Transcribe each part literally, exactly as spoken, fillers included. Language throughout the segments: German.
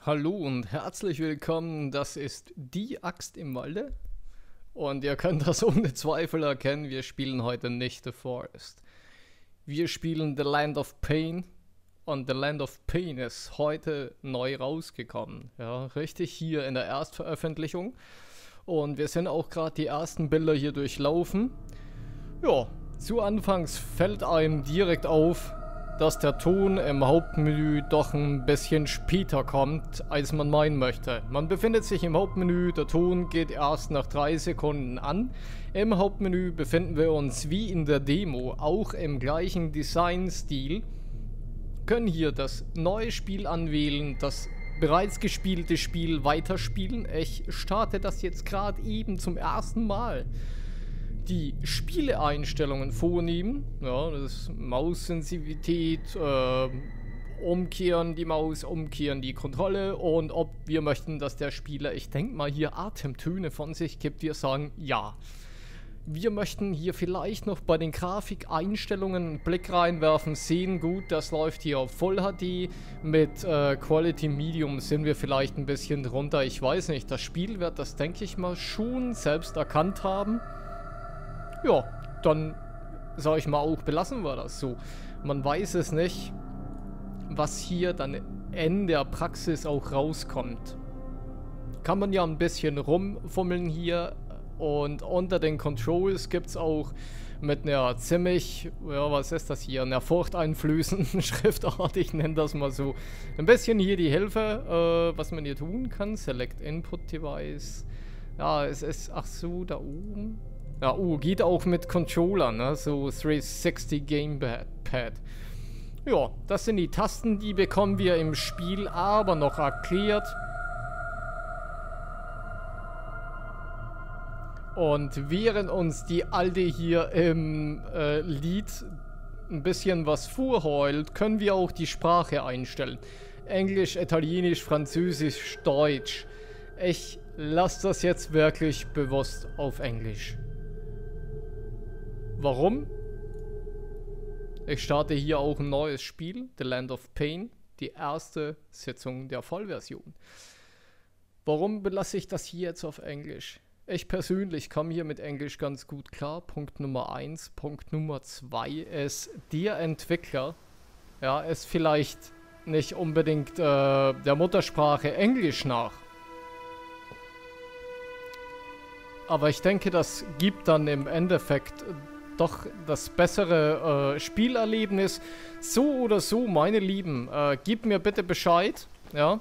Hallo und herzlich willkommen, das ist die Axt im Walde und ihr könnt das ohne Zweifel erkennen, wir spielen heute nicht The Forest. Wir spielen The Land of Pain und The Land of Pain ist heute neu rausgekommen, ja, richtig hier in der Erstveröffentlichung und wir sind auch gerade die ersten Bilder hier durchlaufen. Ja, zu Anfangs fällt einem direkt auf, dass der Ton im Hauptmenü doch ein bisschen später kommt, als man meinen möchte. Man befindet sich im Hauptmenü, der Ton geht erst nach drei Sekunden an. Im Hauptmenü befinden wir uns wie in der Demo, auch im gleichen Designstil. Können hier das neue Spiel anwählen, das bereits gespielte Spiel weiterspielen. Ich starte das jetzt gerade eben zum ersten Mal. Die Spieleeinstellungen vornehmen, ja, das ist Maussensitivität, äh, umkehren die Maus, umkehren die Kontrolle und ob wir möchten, dass der Spieler, ich denke mal, hier Atemtöne von sich gibt, wir sagen ja. Wir möchten hier vielleicht noch bei den Grafikeinstellungen einen Blick reinwerfen, sehen gut, das läuft hier auf Full H D, mit äh, Quality Medium sind wir vielleicht ein bisschen drunter, ich weiß nicht, das Spiel wird das, denke ich mal, schon selbst erkannt haben. Ja, dann sag ich mal auch, belassen wir das so. Man weiß es nicht, was hier dann in der Praxis auch rauskommt. Kann man ja ein bisschen rumfummeln hier und unter den Controls gibt es auch mit einer ziemlich, ja was ist das hier, einer furchteinflößenden Schriftart, ich nenne das mal so, ein bisschen hier die Hilfe, äh, was man hier tun kann. Select Input Device. Ja, es ist, ach so, da oben. Ja, oh, geht auch mit Controller, ne? So dreihundertsechzig Gamepad. Ja, das sind die Tasten, die bekommen wir im Spiel aber noch erklärt. Und während uns die Alte hier im äh, Lied ein bisschen was vorheult, können wir auch die Sprache einstellen. Englisch, Italienisch, Französisch, Deutsch. Ich lasse das jetzt wirklich bewusst auf Englisch. Warum? Ich starte hier auch ein neues Spiel, The Land of Pain, die erste Sitzung der Vollversion. Warum belasse ich das hier jetzt auf Englisch? Ich persönlich komme hier mit Englisch ganz gut klar. Punkt Nummer eins. Punkt Nummer zwei ist, der Entwickler, ja, ist vielleicht nicht unbedingt äh, der Muttersprache Englisch nach. Aber ich denke, das gibt dann im Endeffekt doch das bessere äh, Spielerlebnis. So oder so, meine Lieben, äh, gebt mir bitte Bescheid, ja,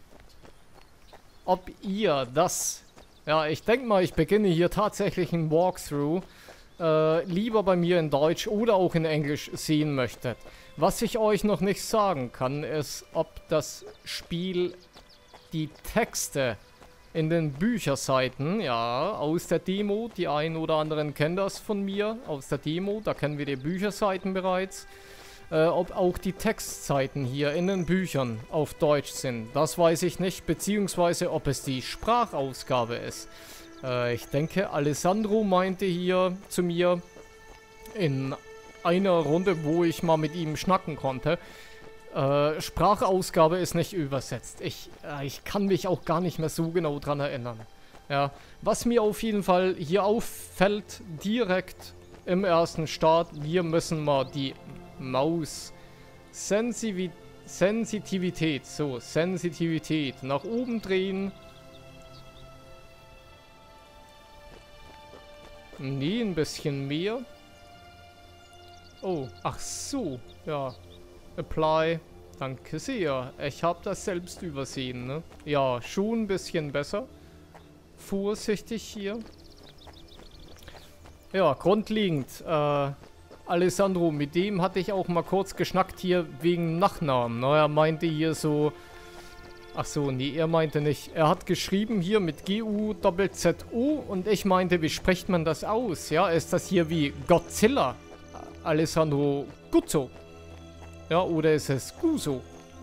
ob ihr das, ja, ich denke mal, ich beginne hier tatsächlich ein Walkthrough, äh, lieber bei mir in Deutsch oder auch in Englisch sehen möchtet. Was ich euch noch nicht sagen kann, ist, ob das Spiel die Texte in den Bücherseiten, ja, aus der Demo, die einen oder anderen kennen das von mir, aus der Demo, da kennen wir die Bücherseiten bereits, äh, ob auch die Textseiten hier in den Büchern auf Deutsch sind, das weiß ich nicht, beziehungsweise ob es die Sprachausgabe ist. Äh, ich denke, Alessandro meinte hier zu mir in einer Runde, wo ich mal mit ihm schnacken konnte, Äh, Sprachausgabe ist nicht übersetzt. Ich, äh, ich kann mich auch gar nicht mehr so genau dran erinnern. Ja, was mir auf jeden Fall hier auffällt, direkt im ersten Start, wir müssen mal die Maus Sensivi Sensitivität, so, Sensitivität nach oben drehen. Nee, ein bisschen mehr. Oh, ach so, ja. Apply. Danke sehr. Ich habe das selbst übersehen, ne? Ja, schon ein bisschen besser. Vorsichtig hier. Ja, grundlegend. Äh, Alessandro, mit dem hatte ich auch mal kurz geschnackt hier wegen Nachnamen. Ne? Er meinte hier so... Ach so, nee, er meinte nicht. Er hat geschrieben hier mit G U Z Z O und ich meinte, wie spricht man das aus? Ja, ist das hier wie Godzilla? Alessandro Guzzo. Ja, oder ist es Guso?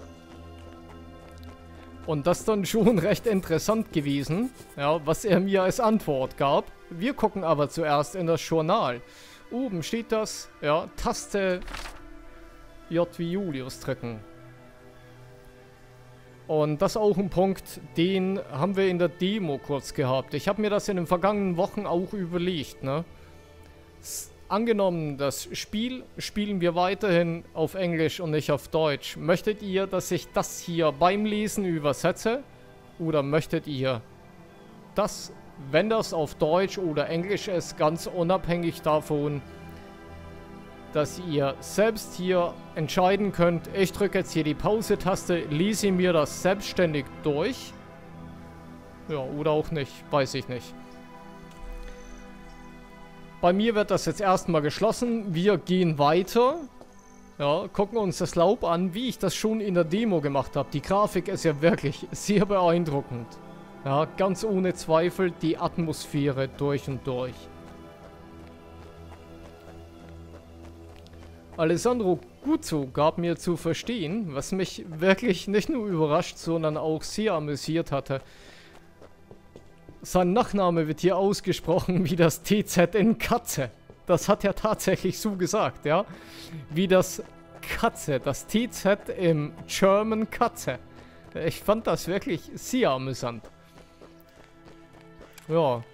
Und das dann schon recht interessant gewesen, ja, was er mir als Antwort gab. Wir gucken aber zuerst in das Journal. Oben steht das, ja, Taste J wie Julius drücken. Und das ist auch ein Punkt, den haben wir in der Demo kurz gehabt. Ich habe mir das in den vergangenen Wochen auch überlegt, ne? S angenommen, das Spiel spielen wir weiterhin auf Englisch und nicht auf Deutsch. Möchtet ihr, dass ich das hier beim Lesen übersetze? Oder möchtet ihr das, wenn das auf Deutsch oder Englisch ist, ganz unabhängig davon, dass ihr selbst hier entscheiden könnt, ich drücke jetzt hier die Pause-Taste, lese mir das selbstständig durch. Ja, oder auch nicht, weiß ich nicht. Bei mir wird das jetzt erstmal geschlossen. Wir gehen weiter. Ja, gucken uns das Laub an, wie ich das schon in der Demo gemacht habe. Die Grafik ist ja wirklich sehr beeindruckend. Ja, ganz ohne Zweifel die Atmosphäre durch und durch. Alessandro Guzzo gab mir zu verstehen, was mich wirklich nicht nur überrascht, sondern auch sehr amüsiert hatte. Sein Nachname wird hier ausgesprochen wie das T Z in Katze. Das hat er tatsächlich so gesagt, ja. Wie das Katze, das T Z im German Katze. Ich fand das wirklich sehr amüsant. Ja.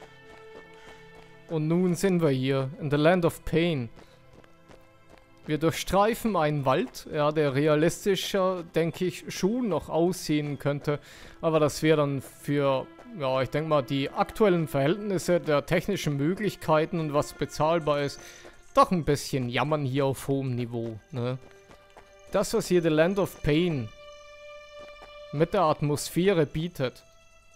Und nun sind wir hier in the Land of Pain. Wir durchstreifen einen Wald, ja, der realistischer, denke ich, schon noch aussehen könnte. Aber das wäre dann für, ja, ich denke mal, die aktuellen Verhältnisse der technischen Möglichkeiten und was bezahlbar ist, doch ein bisschen jammern hier auf hohem Niveau, ne? Das, was hier The Land of Pain mit der Atmosphäre bietet.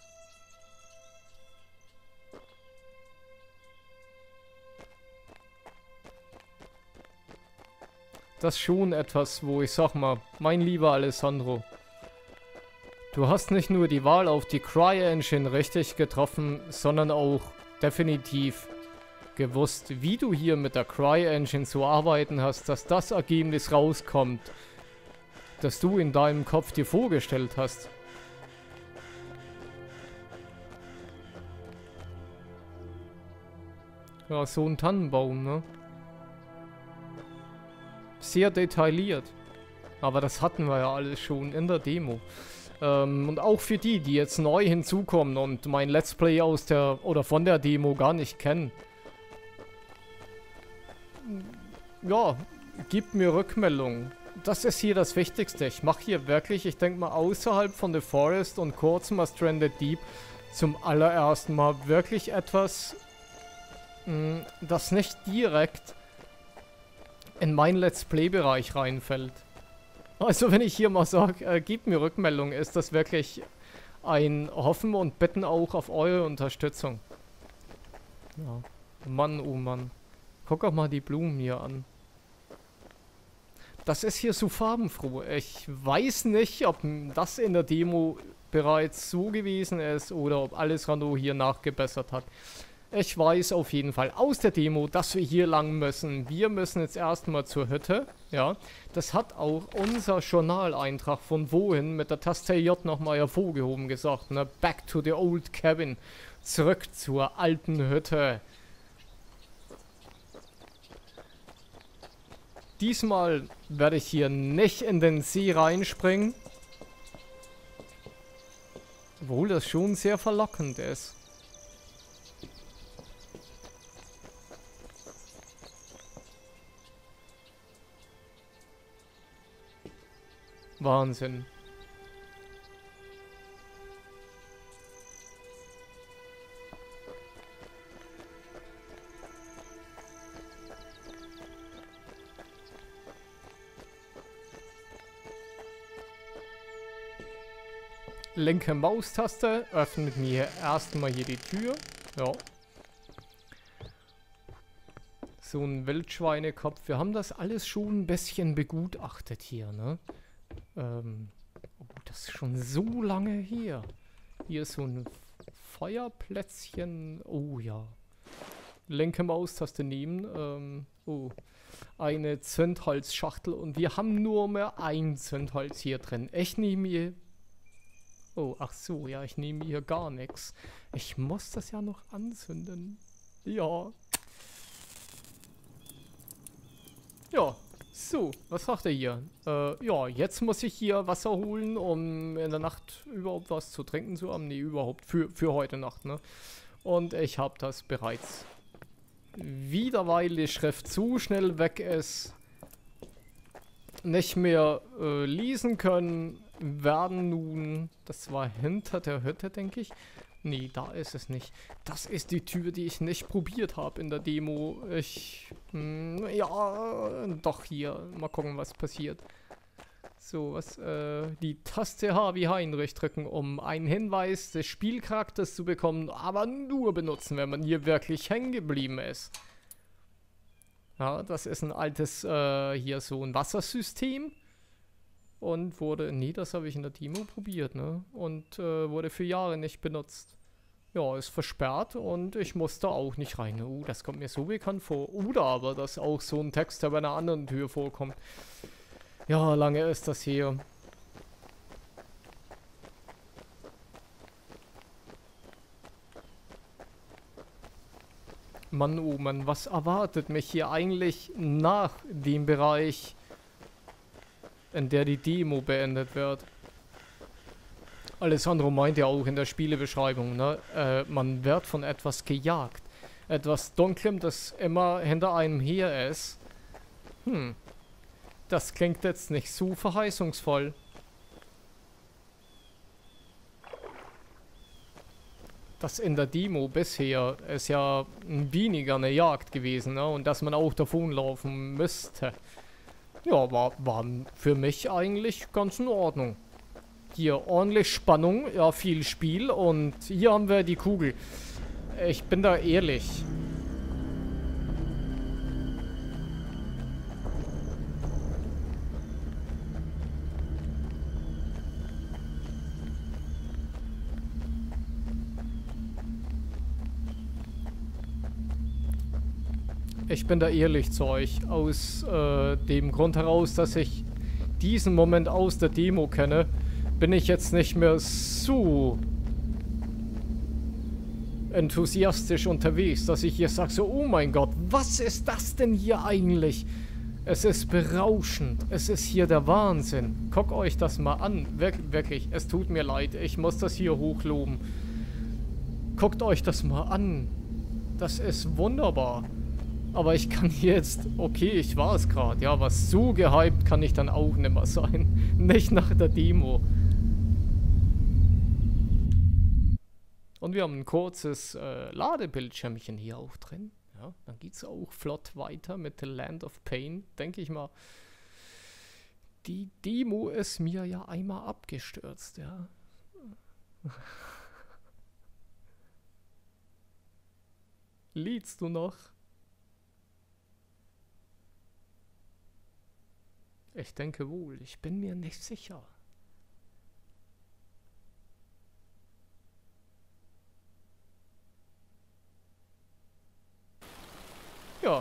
Das ist schon etwas, wo ich sag mal, mein lieber Alessandro, du hast nicht nur die Wahl auf die CryEngine richtig getroffen, sondern auch definitiv gewusst, wie du hier mit der CryEngine zu arbeiten hast, dass das Ergebnis rauskommt, das du in deinem Kopf dir vorgestellt hast. Ja, so ein Tannenbaum, ne? Sehr detailliert. Aber das hatten wir ja alles schon in der Demo. Ähm, und auch für die, die jetzt neu hinzukommen und mein Let's Play aus der oder von der Demo gar nicht kennen. Ja, gebt mir Rückmeldungen. Das ist hier das Wichtigste. Ich mache hier wirklich, ich denke mal, außerhalb von The Forest und kurz mal Stranded Deep zum allerersten Mal wirklich etwas, mh, das nicht direkt in meinen Let's Play-Bereich reinfällt. Also wenn ich hier mal sage, äh, gebt mir Rückmeldung, ist das wirklich ein Hoffen und Bitten auch auf eure Unterstützung. Ja. Mann, oh Mann. Guck auch mal die Blumen hier an. Das ist hier so farbenfroh. Ich weiß nicht, ob das in der Demo bereits so gewesen ist oder ob Alessandro hier nachgebessert hat. Ich weiß auf jeden Fall aus der Demo, dass wir hier lang müssen. Wir müssen jetzt erstmal zur Hütte. Ja, das hat auch unser Journaleintrag von wohin mit der Taste J nochmal hervorgehoben gesagt. Ne? Back to the old cabin. Zurück zur alten Hütte. Diesmal werde ich hier nicht in den See reinspringen. Obwohl das schon sehr verlockend ist. Wahnsinn. Linke Maustaste öffnet mir erstmal hier die Tür. Ja. So ein Wildschweinekopf. Wir haben das alles schon ein bisschen begutachtet hier, ne? Ähm, oh, das ist schon so lange her. Hier ist so ein Feuerplätzchen. Oh ja. Linke Maustaste nehmen. Ähm, oh. Eine Zündholzschachtel. Und wir haben nur mehr ein Zündholz hier drin. Ich nehme hier... Oh, ach so, ja, ich nehme hier gar nichts. Ich muss das ja noch anzünden. Ja. Ja, So, was sagt er hier? Äh, ja, jetzt muss ich hier Wasser holen, um in der Nacht überhaupt was zu trinken zu haben. Nee, überhaupt. Für, für heute Nacht, ne? Und ich habe das bereits. Wieder, weil die Schrift zu schnell weg ist, nicht mehr äh, lesen können, werden nun... Das war hinter der Hütte, denke ich. Nee, da ist es nicht. Das ist die Tür, die ich nicht probiert habe in der Demo. Ich... Mh, ja, doch hier. Mal gucken, was passiert. So, was... Äh, die Taste H wie Heinrich drücken, um einen Hinweis des Spielcharakters zu bekommen, aber nur benutzen, wenn man hier wirklich hängen geblieben ist. Ja, das ist ein altes, äh, hier so ein Wassersystem. Und wurde, nee, das habe ich in der Demo probiert, ne? Und äh, wurde für Jahre nicht benutzt. Ja, ist versperrt und ich musste auch nicht rein. Oh, das kommt mir so bekannt vor. Oder aber, dass auch so ein Text bei einer anderen Tür vorkommt. Ja, lange ist das hier. Mann, oh Mann, was erwartet mich hier eigentlich nach dem Bereich, in der die Demo beendet wird? Alessandro meint ja auch in der Spielebeschreibung, ne? Äh, man wird von etwas gejagt. Etwas Dunklem, das immer hinter einem her ist. Hm. Das klingt jetzt nicht so verheißungsvoll. Das in der Demo bisher ist ja weniger eine Jagd gewesen, ne? Und dass man auch davonlaufen müsste. Ja, war, war für mich eigentlich ganz in Ordnung. Hier ordentlich Spannung, ja, viel Spiel und hier haben wir die Kugel. Ich bin da ehrlich. Ich bin da ehrlich zu euch, aus äh, dem Grund heraus, dass ich diesen Moment aus der Demo kenne, bin ich jetzt nicht mehr so enthusiastisch unterwegs, dass ich hier sage so, oh mein Gott, was ist das denn hier eigentlich? Es ist berauschend, es ist hier der Wahnsinn. Guckt euch das mal an, Wir wirklich, es tut mir leid, ich muss das hier hochloben. Guckt euch das mal an, das ist wunderbar. Aber ich kann jetzt, okay, ich war es gerade, ja, was so gehypt kann ich dann auch nimmer sein. Nicht nach der Demo. Und wir haben ein kurzes äh, Ladebildschirmchen hier auch drin. Ja, dann geht es auch flott weiter mit The Land of Pain, denke ich mal. Die Demo ist mir ja einmal abgestürzt, ja. Lädst du noch? Ich denke wohl, ich bin mir nicht sicher. Ja.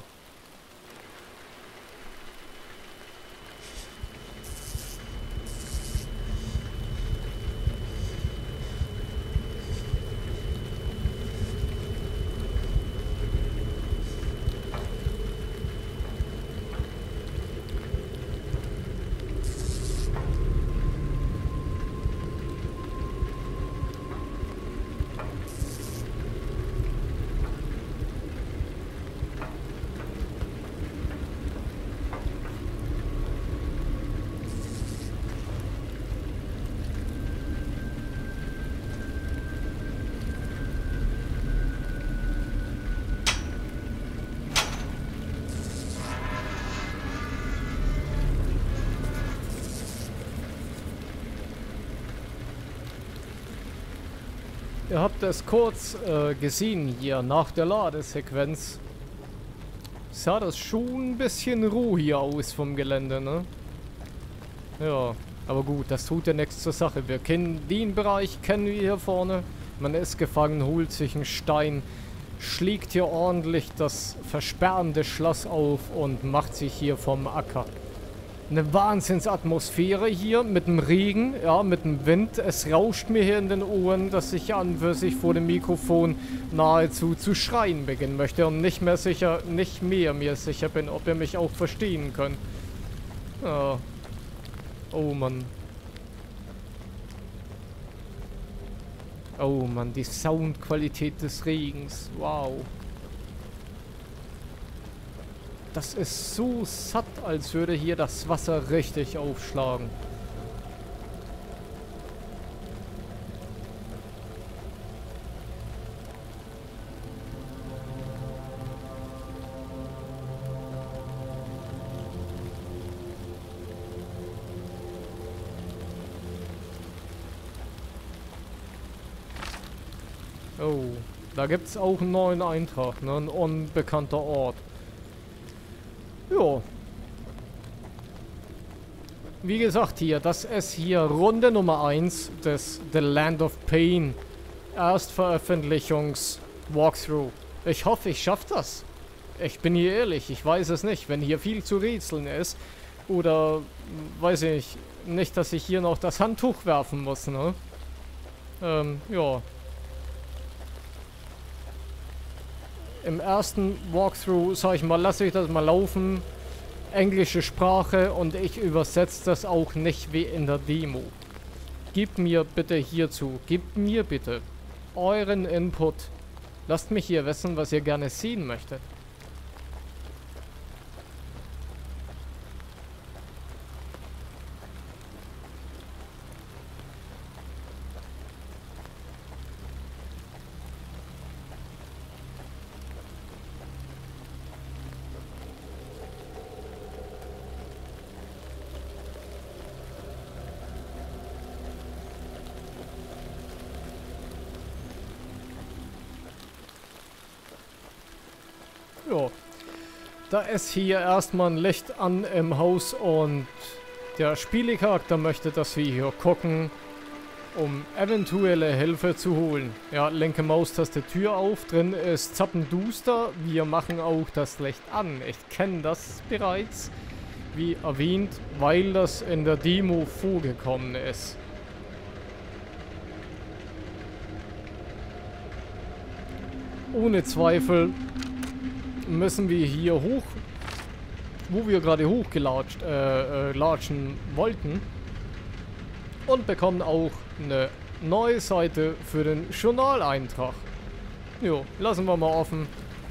Ihr habt es kurz äh, gesehen hier nach der Ladesequenz. Sah das schon ein bisschen roh hier aus vom Gelände, ne? Ja, aber gut, das tut ja nichts zur Sache. Wir kennen den Bereich, kennen wir hier vorne. Man ist gefangen, holt sich einen Stein, schlägt hier ordentlich das versperrende Schloss auf und macht sich hier vom Acker. Eine Wahnsinnsatmosphäre hier mit dem Regen, ja, mit dem Wind. Es rauscht mir hier in den Ohren, dass ich an für sich vor dem Mikrofon nahezu zu schreien beginnen möchte und nicht mehr sicher, nicht mehr mir sicher bin, ob ihr mich auch verstehen könnt. Ja. Oh Mann. Oh Mann, die Soundqualität des Regens. Wow. Das ist so satt, als würde hier das Wasser richtig aufschlagen. Oh, da gibt es auch einen neuen Eintrag, ne? Ein unbekannter Ort. Jo. Wie gesagt hier, das ist hier Runde Nummer eins des The Land of Pain Erstveröffentlichungs-Walkthrough. Ich hoffe, ich schaffe das. Ich bin hier ehrlich, ich weiß es nicht. Wenn hier viel zu rätseln ist, oder, weiß ich nicht, dass ich hier noch das Handtuch werfen muss, ne? Ähm, ja. Im ersten Walkthrough, sag ich mal, lasse ich das mal laufen. Englische Sprache und ich übersetze das auch nicht wie in der Demo. Gebt mir bitte hierzu, gebt mir bitte euren Input. Lasst mich hier wissen, was ihr gerne sehen möchtet. Ja, da ist hier erstmal ein Licht an im Haus und der Spielcharakter möchte, dass wir hier gucken, um eventuelle Hilfe zu holen. Ja, linke Maustaste Tür auf, drin ist zappenduster, wir machen auch das Licht an. Ich kenne das bereits, wie erwähnt, weil das in der Demo vorgekommen ist. Ohne Zweifel müssen wir hier hoch, wo wir gerade hochgelatscht äh, äh, latschen wollten, und bekommen auch eine neue Seite für den Journaleintrag. Jo, lassen wir mal offen.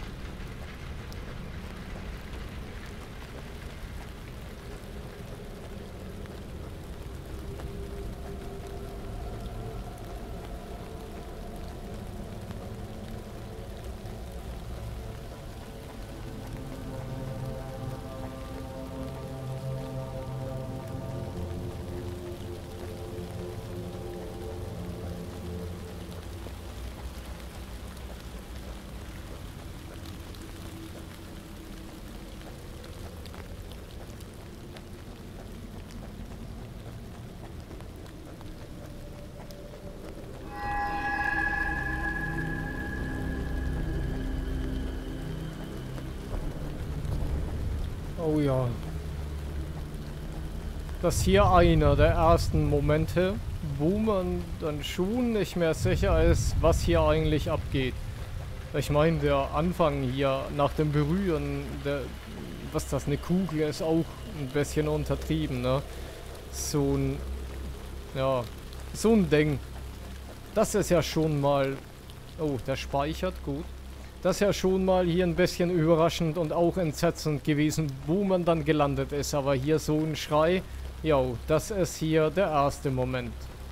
Oh ja. Das ist hier einer der ersten Momente, wo man dann schon nicht mehr sicher ist, was hier eigentlich abgeht. Ich meine, der Anfang hier nach dem Berühren, der, was das, eine Kugel ist, auch ein bisschen untertrieben, ne? So ein, ja, so ein Ding. Das ist ja schon mal, oh, der speichert, gut. Das ist ja schon mal hier ein bisschen überraschend und auch entsetzend gewesen, wo man dann gelandet ist. Aber hier so ein Schrei, jo, das ist hier der erste Moment.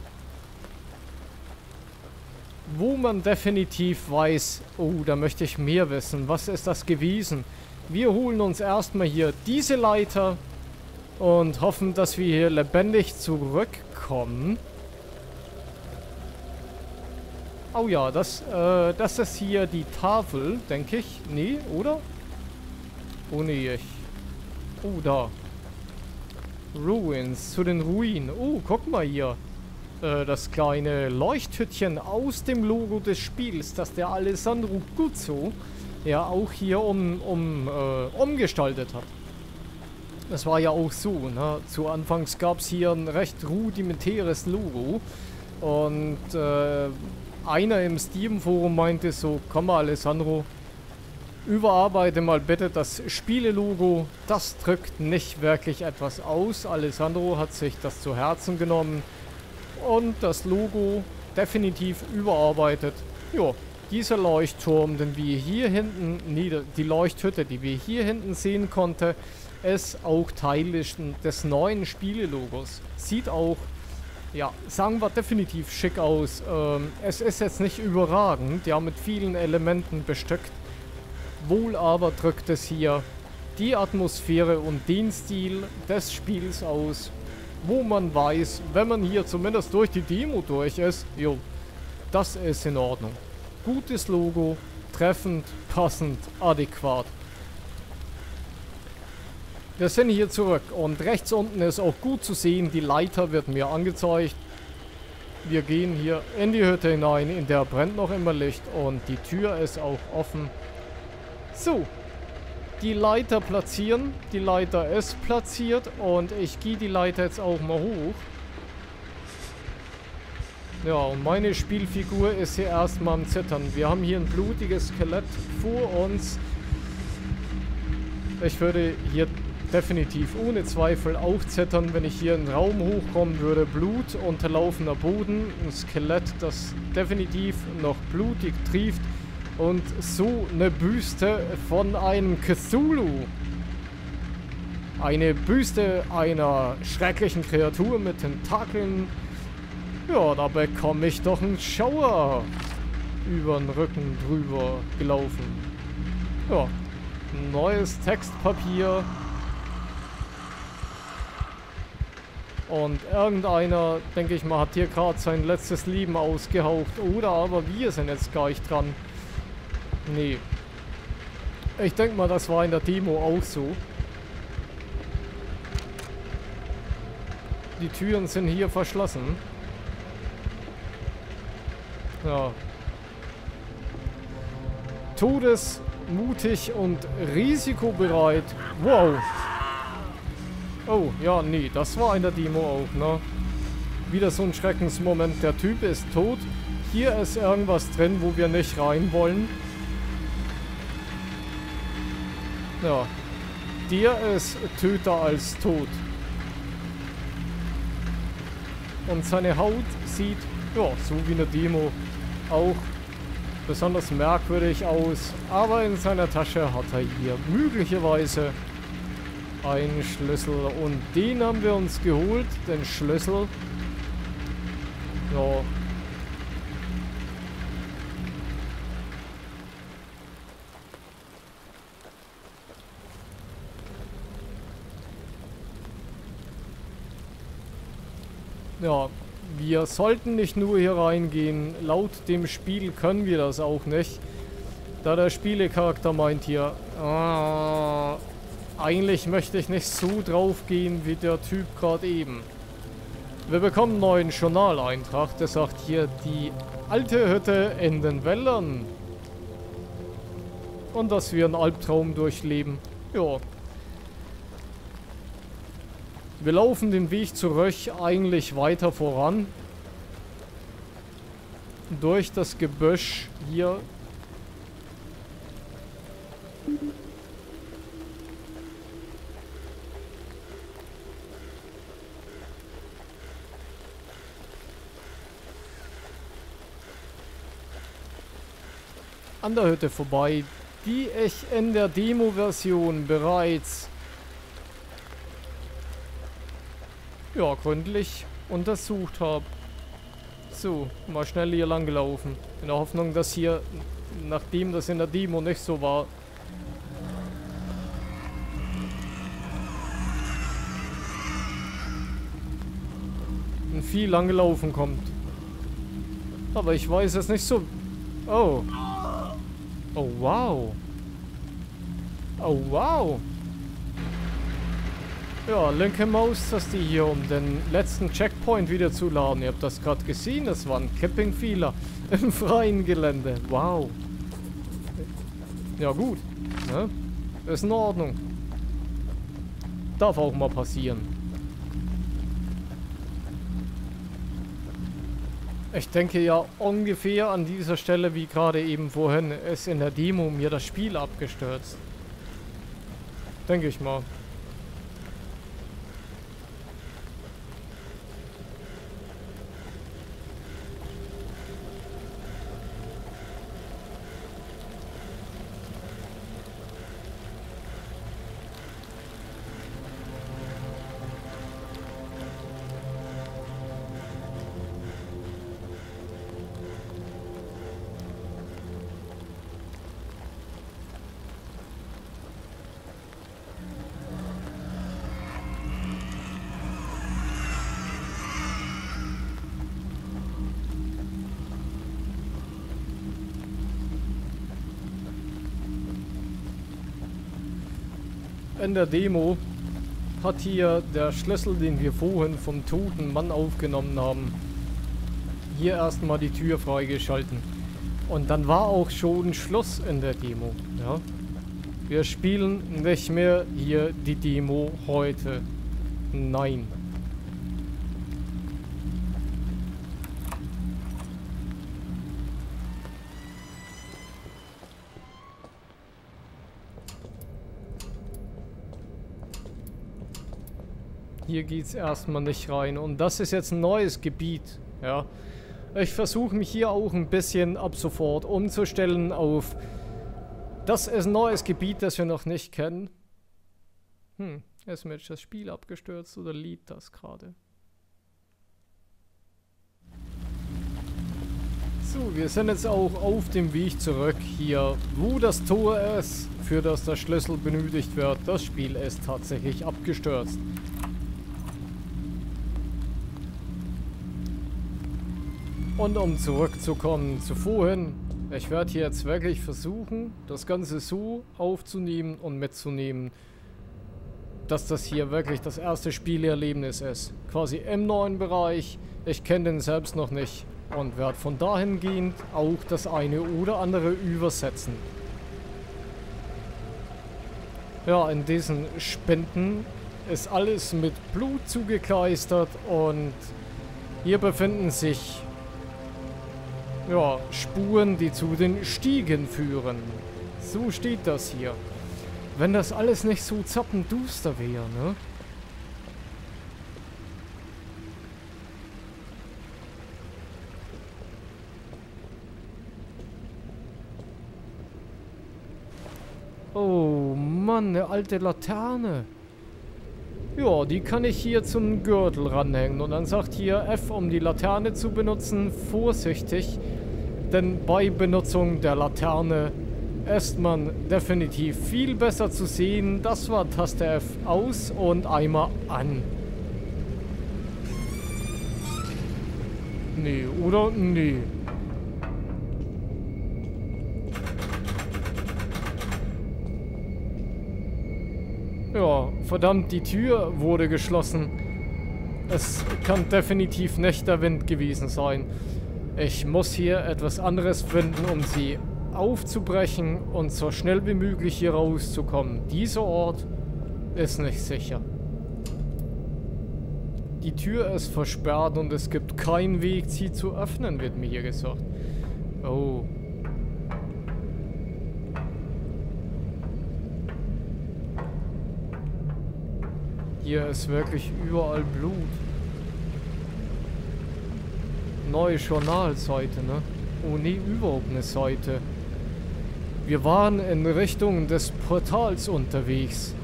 Wo man definitiv weiß, oh, da möchte ich mehr wissen. Was ist das gewesen? Wir holen uns erstmal hier diese Leiter und hoffen, dass wir hier lebendig zurückkommen. Oh ja, das, äh, das ist hier die Tafel, denke ich. Nee, oder? Oh nee, ich... Oh, da. Ruins, zu den Ruinen. Oh, guck mal hier. Äh, das kleine Leuchthütchen aus dem Logo des Spiels, das der Alessandro Guzzo ja auch hier um, um, äh, umgestaltet hat. Das war ja auch so, ne? Zu Anfangs gab es hier ein recht rudimentäres Logo. Und, äh... einer im Steam-Forum meinte so, komm mal Alessandro, Überarbeite mal bitte das Spielelogo. Das drückt nicht wirklich etwas aus. Alessandro hat sich das zu Herzen genommen. Und das Logo definitiv überarbeitet. Jo, dieser Leuchtturm, den wir hier hinten nieder... Die Leuchthütte, die wir hier hinten sehen konnten, ist auch Teil des neuen Spielelogos. Sieht auch, ja, sagen wir definitiv schick aus. Ähm, es ist jetzt nicht überragend, ja, mit vielen Elementen bestückt. Wohl aber drückt es hier die Atmosphäre und den Stil des Spiels aus, wo man weiß, wenn man hier zumindest durch die Demo durch ist, jo, das ist in Ordnung. Gutes Logo, treffend, passend, adäquat. Wir sind hier zurück und rechts unten ist auch gut zu sehen, die Leiter wird mir angezeigt. Wir gehen hier in die Hütte hinein, in der brennt noch immer Licht und die Tür ist auch offen. So, die Leiter platzieren. Die Leiter ist platziert und ich gehe die Leiter jetzt auch mal hoch. Ja, und meine Spielfigur ist hier erstmal am Zittern. Wir haben hier ein blutiges Skelett vor uns. Ich würde hier definitiv ohne Zweifel auch zittern, wenn ich hier in den Raum hochkommen würde. Blut, unterlaufener Boden, ein Skelett, das definitiv noch blutig trieft. Und so eine Büste von einem Cthulhu. Eine Büste einer schrecklichen Kreatur mit Tentakeln. Ja, da bekomme ich doch einen Schauer über den Rücken drüber gelaufen. Ja, neues Textpapier. Und irgendeiner, denke ich mal, hat hier gerade sein letztes Leben ausgehaucht. Oder aber wir sind jetzt gleich dran. Nee. Ich denke mal, das war in der Demo auch so. Die Türen sind hier verschlossen. Ja. Todesmutig und risikobereit. Wow. Oh, ja, nee, das war in der Demo auch, ne? Wieder so ein Schreckensmoment. Der Typ ist tot. Hier ist irgendwas drin, wo wir nicht rein wollen. Ja, der ist töter als tot. Und seine Haut sieht, ja, so wie eine Demo, auch besonders merkwürdig aus. Aber in seiner Tasche hat er hier möglicherweise einen Schlüssel. Und den haben wir uns geholt, den Schlüssel. Ja. Ja, wir sollten nicht nur hier reingehen. Laut dem Spiel können wir das auch nicht. Da der Spielecharakter meint hier, ah, eigentlich möchte ich nicht so drauf gehen wie der Typ gerade eben. Wir bekommen einen neuen Journaleintrag, der sagt hier, die alte Hütte in den Wäldern. Und dass wir einen Albtraum durchleben. Ja. Wir laufen den Weg zurück eigentlich weiter voran. Durch das Gebüsch hier. An der Hütte vorbei, die ich in der Demo-Version bereits ja, gründlich untersucht habe. So, mal schnell hier lang gelaufen. In der Hoffnung, dass hier, nachdem das in der Demo nicht so war, ein Vieh lang gelaufen kommt. Aber ich weiß es nicht so. Oh. Oh, wow. Oh, wow. Ja, linke Maustaste hier, um den letzten Checkpoint wieder zu laden. Ihr habt das gerade gesehen, das war ein Clipping-Fehler im freien Gelände. Wow. Ja gut, ne? Ist in Ordnung. Darf auch mal passieren. Ich denke ja ungefähr an dieser Stelle, wie gerade eben vorhin, ist in der Demo mir das Spiel abgestürzt. Denke ich mal. In der Demo hat hier der Schlüssel, den wir vorhin vom toten Mann aufgenommen haben, hier erstmal die Tür freigeschalten. Und dann war auch schon Schluss in der Demo. Ja? Wir spielen nicht mehr hier die Demo heute. Nein. Hier geht's erstmal nicht rein. Und das ist jetzt ein neues Gebiet. Ja. Ich versuche mich hier auch ein bisschen ab sofort umzustellen auf... Das ist ein neues Gebiet, das wir noch nicht kennen. Hm, ist mir jetzt das Spiel abgestürzt oder lädt das gerade? So, wir sind jetzt auch auf dem Weg zurück hier, wo das Tor ist, für das der Schlüssel benötigt wird. Das Spiel ist tatsächlich abgestürzt. Und um zurückzukommen zu vorhin, ich werde hier jetzt wirklich versuchen, das Ganze so aufzunehmen und mitzunehmen, dass das hier wirklich das erste Spielerlebnis ist. Quasi im neuen Bereich, ich kenne den selbst noch nicht und werde von dahingehend auch das eine oder andere übersetzen. Ja, in diesen Spenden ist alles mit Blut zugekleistert und hier befinden sich... ja, Spuren, die zu den Stiegen führen. So steht das hier. Wenn das alles nicht so zappenduster wäre, ne? Oh Mann, eine alte Laterne. Ja, die kann ich hier zum Gürtel ranhängen. Und dann sagt hier F, um die Laterne zu benutzen, vorsichtig. Denn bei Benutzung der Laterne ist man definitiv viel besser zu sehen. Das war Taste F aus und einmal an. Nee, oder? Nee. Ja, verdammt, die Tür wurde geschlossen. Es kann definitiv nicht der Wind gewesen sein. Ich muss hier etwas anderes finden, um sie aufzubrechen und so schnell wie möglich hier rauszukommen. Dieser Ort ist nicht sicher. Die Tür ist versperrt und es gibt keinen Weg, sie zu öffnen, wird mir hier gesagt. Oh. Hier ist wirklich überall Blut. Neue Journalseite, ne? Oh ne, überhaupt eine Seite. Wir waren in Richtung des Portals unterwegs.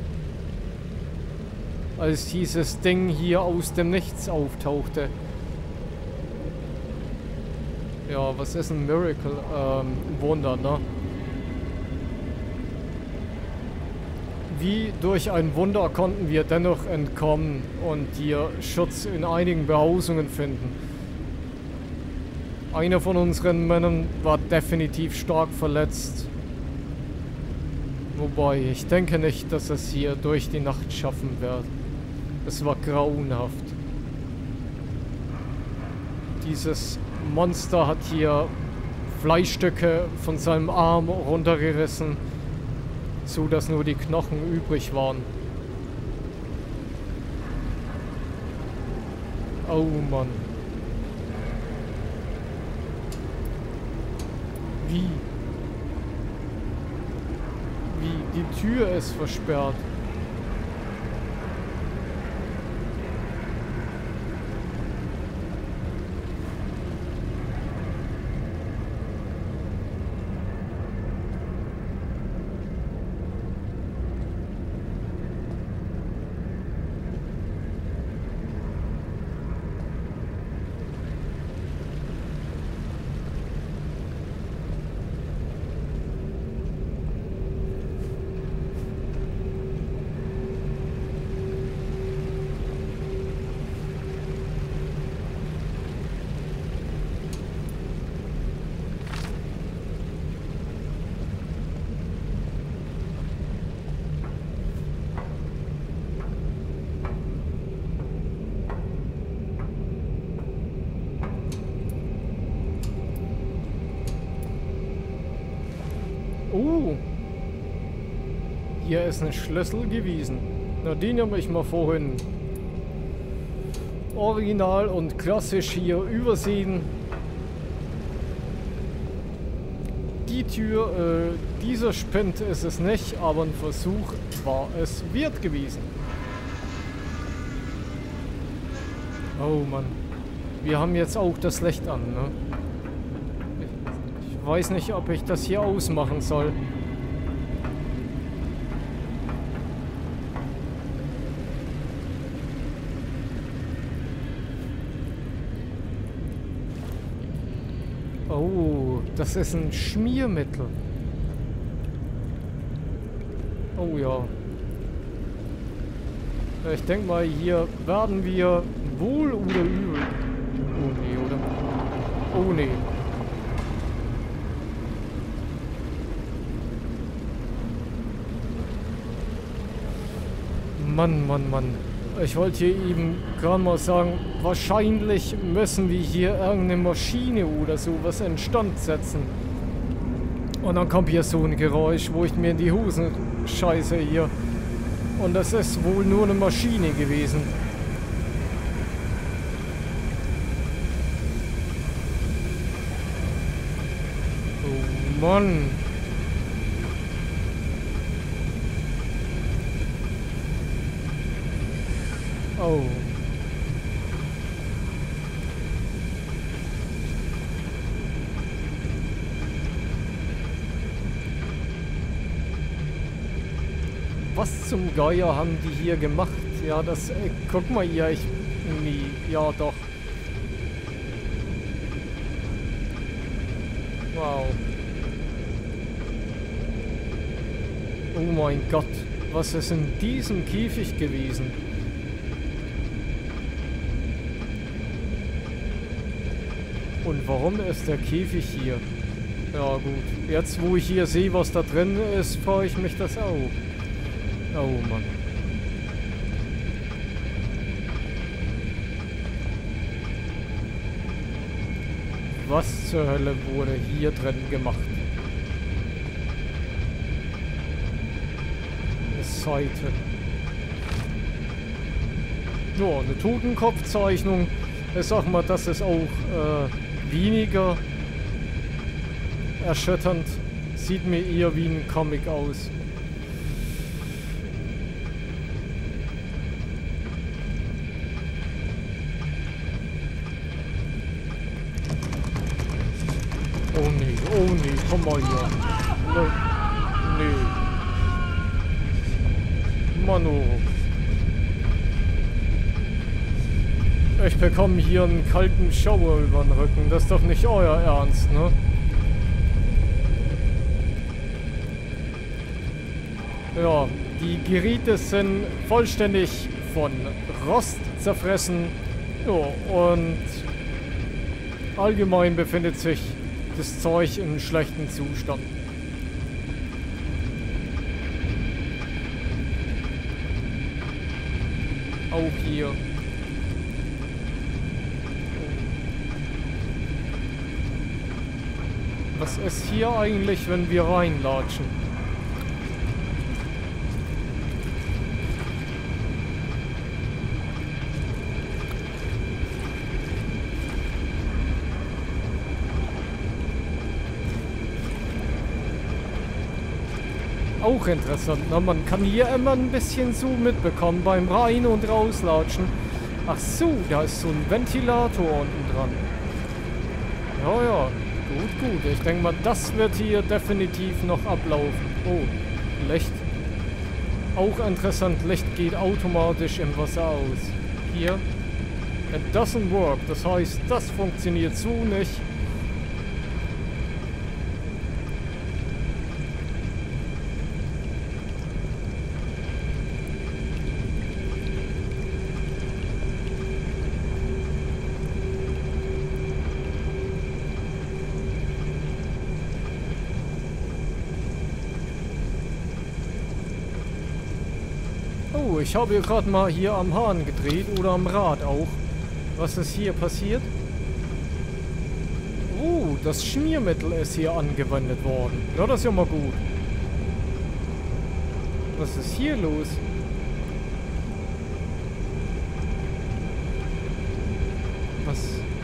Als dieses Ding hier aus dem Nichts auftauchte. Ja, was ist ein Miracle? Ähm, Wunder, ne? Wie durch ein Wunder konnten wir dennoch entkommen und hier Schutz in einigen Behausungen finden. Einer von unseren Männern war definitiv stark verletzt. Wobei, ich denke nicht, dass es hier durch die Nacht schaffen wird. Es war grauenhaft. Dieses Monster hat hier Fleischstücke von seinem Arm runtergerissen, so dass nur die Knochen übrig waren. Oh Mann. Wie? Wie? Die Tür ist versperrt. Oh, hier ist ein Schlüssel gewesen. Na, den habe ich mal vorhin original und klassisch hier übersehen. Die Tür, äh, dieser Spind ist es nicht, aber ein Versuch war es wert gewesen. Oh Mann, wir haben jetzt auch das Licht an, ne? Ich weiß nicht, ob ich das hier ausmachen soll. Oh, das ist ein Schmiermittel. Oh ja. Ich denke mal, hier werden wir wohl oder übel. Oh nee, oder? Oh nee. Mann, Mann, Mann. Ich wollte hier eben gerade mal sagen, wahrscheinlich müssen wir hier irgendeine Maschine oder sowas instand setzen. Und dann kommt hier so ein Geräusch, wo ich mir in die Hosen scheiße hier. Und das ist wohl nur eine Maschine gewesen. Oh Mann. Oh. Was zum Geier haben die hier gemacht? Ja, das... Äh, guck mal hier, ich... Nee, ja doch. Wow. Oh mein Gott. Was ist in diesem Käfig gewesen? Und warum ist der Käfig hier? Ja gut, jetzt wo ich hier sehe, was da drin ist, frage ich mich das auch. Oh Mann. Was zur Hölle wurde hier drin gemacht? Eine Seite. Ja, eine Totenkopfzeichnung. Ich sag mal, das ist auch äh, weniger erschütternd. Sieht mir eher wie ein Comic aus. Oh nee, oh nee, komm mal hier. Nee. Nee. Mano. Ich bekomme hier einen kalten Schauer über den Rücken. Das ist doch nicht euer Ernst, ne? Ja, die Geräte sind vollständig von Rost zerfressen. Ja, und allgemein befindet sich das Zeug in einem schlechten Zustand. Auch hier. Was ist hier eigentlich, wenn wir reinlatschen? Auch interessant, ne? Man kann hier immer ein bisschen so mitbekommen beim Rein- und Rauslatschen. Ach so, da ist so ein Ventilator unten dran. Ja, ja, gut, gut. Ich denke mal, das wird hier definitiv noch ablaufen. Oh, Licht. Auch interessant, Licht geht automatisch im Wasser aus. Hier. It doesn't work. Das heißt, das funktioniert so nicht. Oh, ich habe hier gerade mal hier am Hahn gedreht oder am Rad auch. Was ist hier passiert? Oh, das Schmiermittel ist hier angewendet worden. Ja, das ist ja mal gut. Was ist hier los? Was?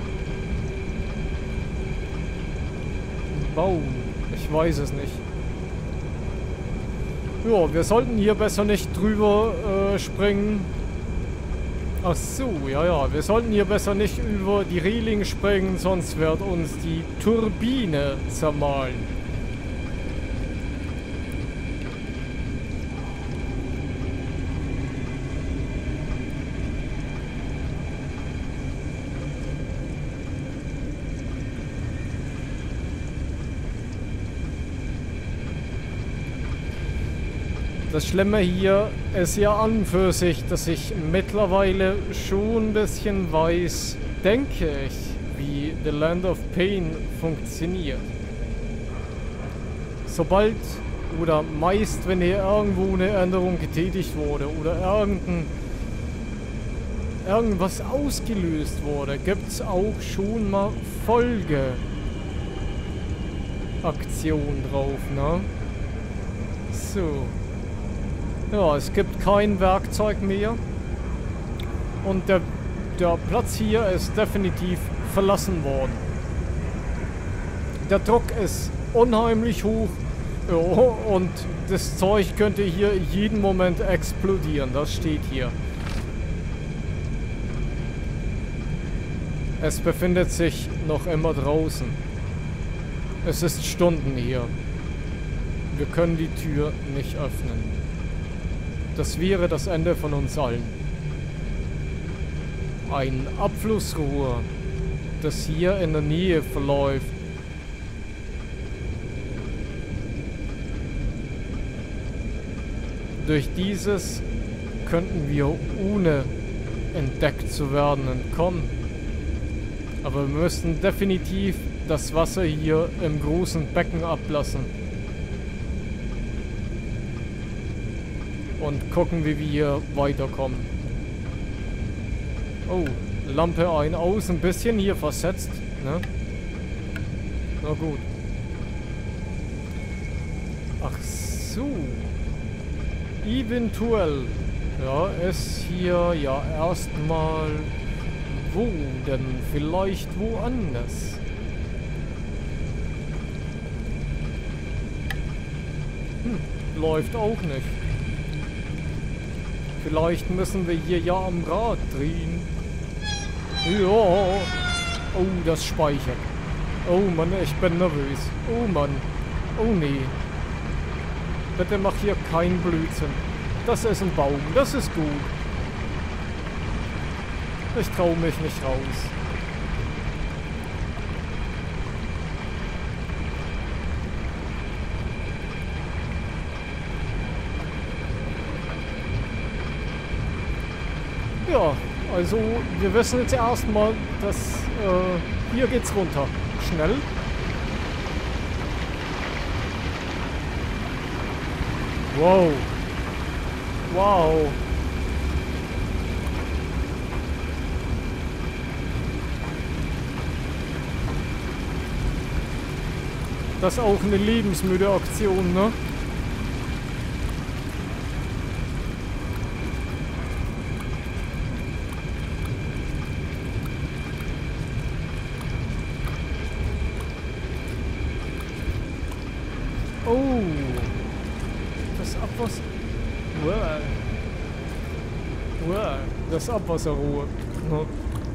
Baum. Ich weiß es nicht. Ja, wir sollten hier besser nicht drüber äh, springen. Ach so, ja, ja. Wir sollten hier besser nicht über die Reling springen, sonst wird uns die Turbine zermahlen. Das Schlimme hier ist ja an und für sich, dass ich mittlerweile schon ein bisschen weiß, denke ich, wie The Land of Pain funktioniert. Sobald oder meist, wenn hier irgendwo eine Änderung getätigt wurde oder irgendein, irgendwas ausgelöst wurde, gibt es auch schon mal Folgeaktionen drauf, ne? So. Ja, es gibt kein Werkzeug mehr. Und der, der Platz hier ist definitiv verlassen worden. Der Druck ist unheimlich hoch. Ja, und das Zeug könnte hier jeden Moment explodieren. Das steht hier. Es befindet sich noch immer draußen. Es ist Stunden hier. Wir können die Tür nicht öffnen. Das wäre das Ende von uns allen. Ein Abflussrohr, das hier in der Nähe verläuft. Durch dieses könnten wir ohne entdeckt zu werden entkommen. Aber wir müssten definitiv das Wasser hier im großen Becken ablassen. Und gucken, wie wir hier weiterkommen. Oh, Lampe ein, aus, ein bisschen hier versetzt, ne? Na gut. Ach so. Eventuell. Ja, ist hier ja erstmal wo denn? Vielleicht woanders. Hm, läuft auch nicht. Vielleicht müssen wir hier ja am Rad drehen. Ja. Oh, das speichert. Oh Mann, ich bin nervös. Oh Mann. Oh nee. Bitte mach hier keinen Blödsinn. Das ist ein Baum. Das ist gut. Ich traue mich nicht raus. Ja, also wir wissen jetzt erstmal, dass äh, hier geht's runter. Schnell. Wow. Wow. Das ist auch eine lebensmüde Aktion, ne? Abwasser... Wow. Wow, das Abwasserrohr. No.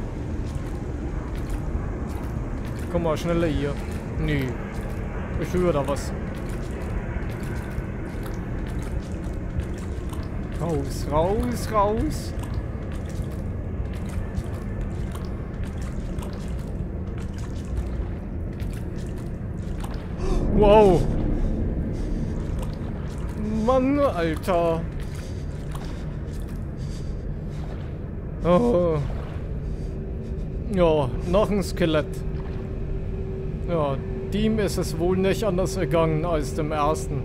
Komm mal schneller hier. Nee. Ich höre da was. Raus, raus, raus. Wow. Mann, Alter. Oh. Ja, noch ein Skelett. Ja, dem ist es wohl nicht anders ergangen als dem ersten.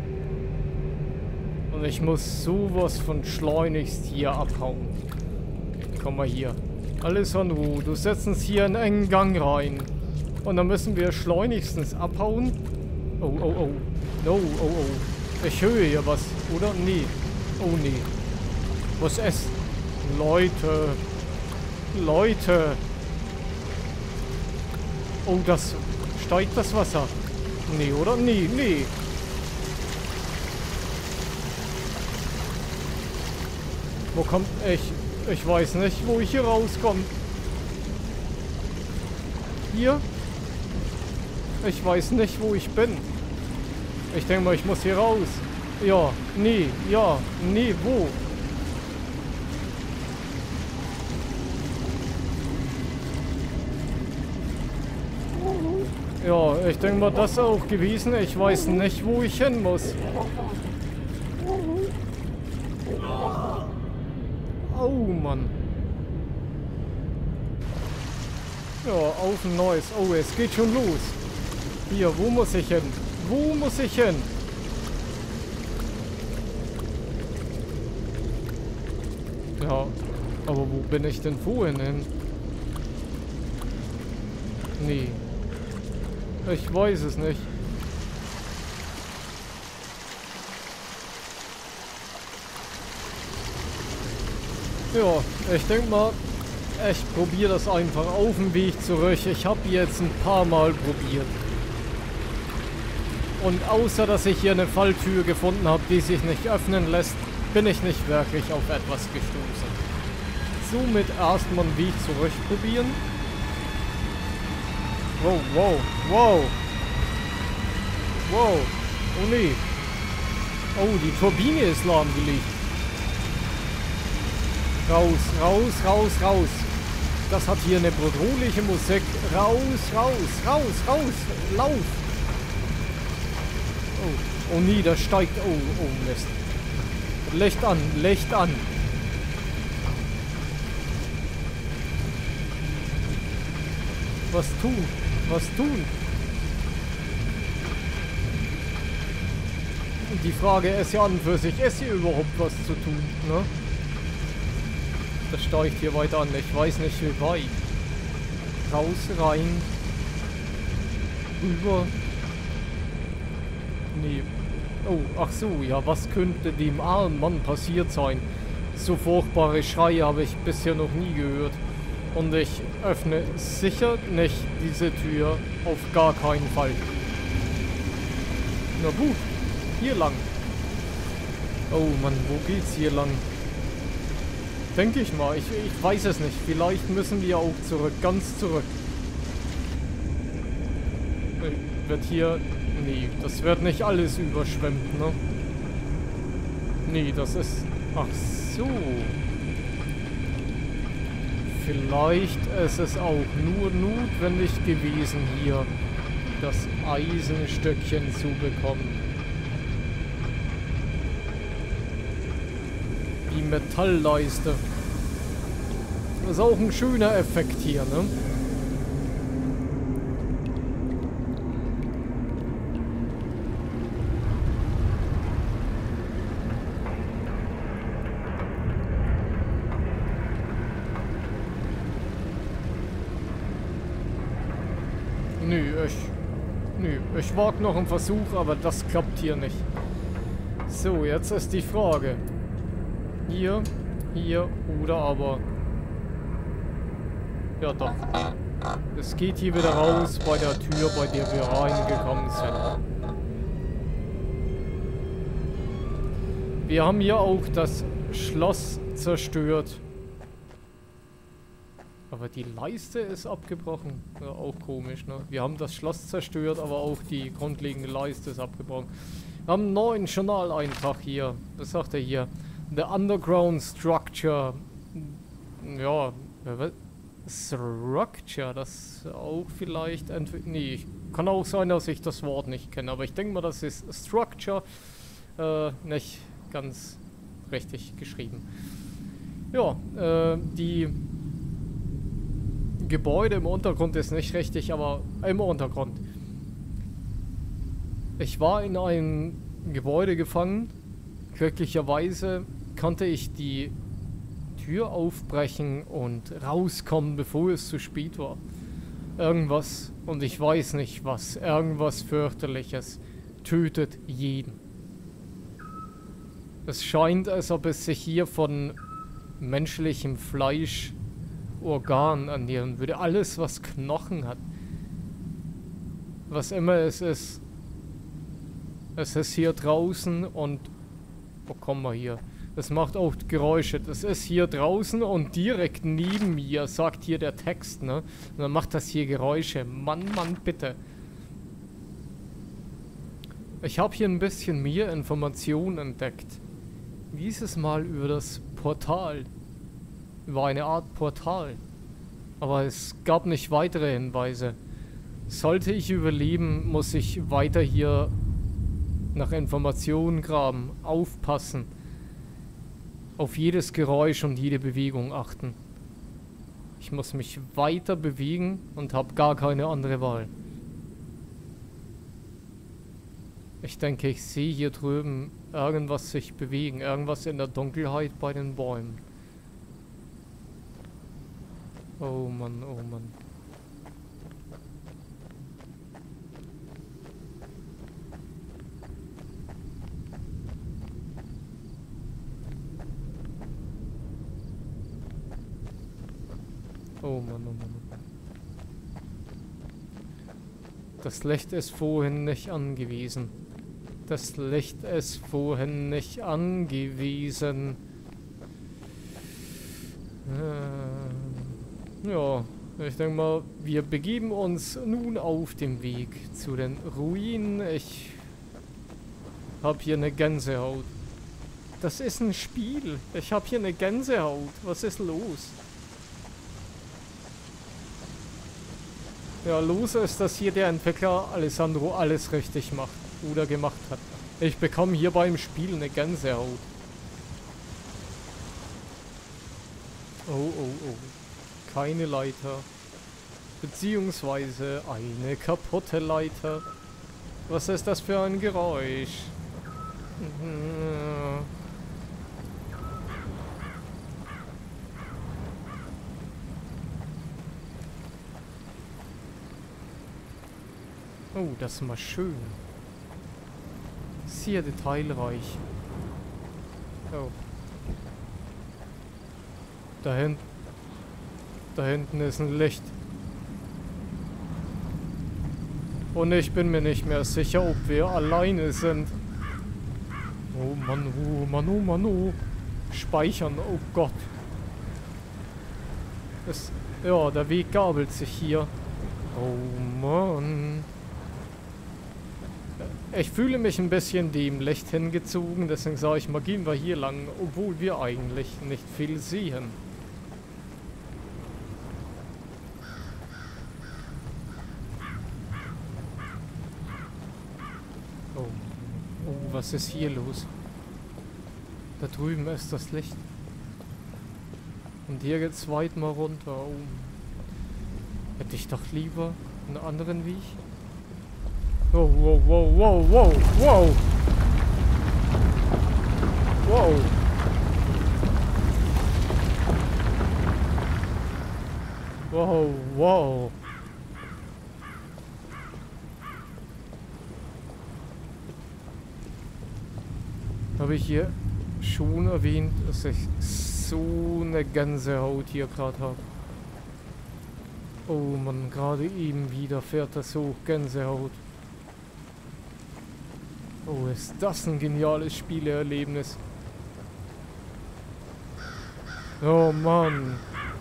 Und ich muss sowas von schleunigst hier abhauen. Komm mal hier. Alessandro, du setzt uns hier einen engen Gang rein. Und dann müssen wir schleunigstens abhauen. Oh, oh, oh. No, oh, oh. Ich höre hier was, oder? Nee. Oh, nee. Was ist? Leute. Leute. Oh, das... Steigt das Wasser? Nee, oder? Nee, nee. Wo kommt... Ich... Ich weiß nicht, wo ich hier rauskomme. Hier? Ich weiß nicht, wo ich bin. Ich denke mal, ich muss hier raus. Ja, nee, ja, nee, wo? Ja, ich denke mal, das ist auch gewesen. Ich weiß nicht, wo ich hin muss. Oh, Mann. Ja, auf ein neues. Oh, es geht schon los. Hier, wo muss ich hin? Wo muss ich hin? Ja, aber wo bin ich denn vorhin hin? Nee. Ich weiß es nicht. Ja, ich denke mal, ich probiere das einfach auf dem Weg zurück. Ich habe jetzt ein paar Mal probiert. Und außer, dass ich hier eine Falltür gefunden habe, die sich nicht öffnen lässt, bin ich nicht wirklich auf etwas gestoßen. Somit erstmal einen Weg zurück probieren. Wow, wow, wow. Wow. Oh nee. Oh, die Turbine ist lahmgelegt. Raus, raus, raus, raus. Das hat hier eine bedrohliche Musik. Raus, raus, raus, raus. Lauf. Oh, oh nee, das steigt. Oh, oh Mist. Licht an, Licht an. Was tun? Was tun? Die Frage ist ja an und für sich, ist hier überhaupt was zu tun, ne? Das steigt hier weiter an. Ich weiß nicht wie weit. Raus, rein. Rüber. Nee. Oh, ach so, ja, was könnte dem armen Mann passiert sein? So furchtbare Schreie habe ich bisher noch nie gehört. Und ich öffne sicher nicht diese Tür, auf gar keinen Fall. Na gut, hier lang. Oh Mann, wo geht's hier lang? Denke ich mal, ich, ich weiß es nicht. Vielleicht müssen wir auch zurück, ganz zurück. Wird hier... Nee, das wird nicht alles überschwemmt, ne? Nee, das ist... Ach so. Vielleicht ist es auch nur notwendig gewesen, hier das Eisenstückchen zu bekommen. Die Metallleiste. Das ist auch ein schöner Effekt hier, ne? Nö, ich... Nö, ich wage noch einen Versuch, aber das klappt hier nicht. So, jetzt ist die Frage. Hier, hier oder aber... Ja doch. Es geht hier wieder raus bei der Tür, bei der wir reingekommen sind. Wir haben hier auch das Schloss zerstört. Aber die Leiste ist abgebrochen. Ja, auch komisch, ne? Wir haben das Schloss zerstört, aber auch die grundlegende Leiste ist abgebrochen. Wir haben einen neuen Journaleintrag hier. Was sagt er hier? The Underground Structure. Ja, Structure, das auch vielleicht... Nee, kann auch sein, dass ich das Wort nicht kenne. Aber ich denke mal, das ist Structure. Äh, nicht ganz richtig geschrieben. Ja, äh, die... Gebäude im Untergrund ist nicht richtig, aber im Untergrund. Ich war in einem Gebäude gefangen. Glücklicherweise konnte ich die Tür aufbrechen und rauskommen, bevor es zu spät war. Irgendwas, und ich weiß nicht was, irgendwas fürchterliches, tötet jeden. Es scheint, als ob es sich hier von menschlichem Fleisch Organ ernähren würde. Alles, was Knochen hat. Was immer es ist. Es ist hier draußen und... Wo kommen wir hier? Das macht auch Geräusche. Das ist hier draußen und direkt neben mir, sagt hier der Text, ne? Und dann macht das hier Geräusche. Mann, Mann, bitte. Ich habe hier ein bisschen mehr Informationen entdeckt. Dieses Mal über das Portal. War eine Art Portal. Aber es gab nicht weitere Hinweise. Sollte ich überleben, muss ich weiter hier nach Informationen graben, aufpassen, auf jedes Geräusch und jede Bewegung achten. Ich muss mich weiter bewegen und habe gar keine andere Wahl. Ich denke, ich sehe hier drüben irgendwas sich bewegen, irgendwas in der Dunkelheit bei den Bäumen. Oh Mann, oh Mann. Oh Mann, oh Mann, oh Mann. Das Licht ist vorhin nicht angewiesen. Das Licht ist vorhin nicht angewiesen. Äh. Ja, ich denke mal, wir begeben uns nun auf dem Weg zu den Ruinen. Ich habe hier eine Gänsehaut. Das ist ein Spiel. Ich habe hier eine Gänsehaut. Was ist los? Ja, los ist, dass hier der Entwickler Alessandro alles richtig macht oder gemacht hat. Ich bekomme hier beim Spiel eine Gänsehaut. Oh, oh, oh. Keine Leiter. Beziehungsweise eine kaputte Leiter. Was ist das für ein Geräusch? Oh, das ist mal schön. Sehr detailreich. Oh. Da hinten. Da hinten ist ein Licht. Und ich bin mir nicht mehr sicher, ob wir alleine sind. Oh Mann, oh Mann, oh Mann, oh. Speichern, oh Gott. Es, ja, der Weg gabelt sich hier. Oh Mann. Ich fühle mich ein bisschen dem Licht hingezogen, deswegen sage ich mal, gehen wir hier lang, obwohl wir eigentlich nicht viel sehen. Oh, oh, was ist hier los? Da drüben ist das Licht. Und hier geht's weit mal runter. Oh. Hätte ich doch lieber einen anderen Weg. Wow, wow, wow, wow, wow, wow. Wow. Wow, wow. Habe ich hier schon erwähnt, dass ich so eine Gänsehaut hier gerade habe. Oh Mann, gerade eben wieder fährt das hoch, Gänsehaut. Oh, ist das ein geniales Spielerlebnis. Oh Mann.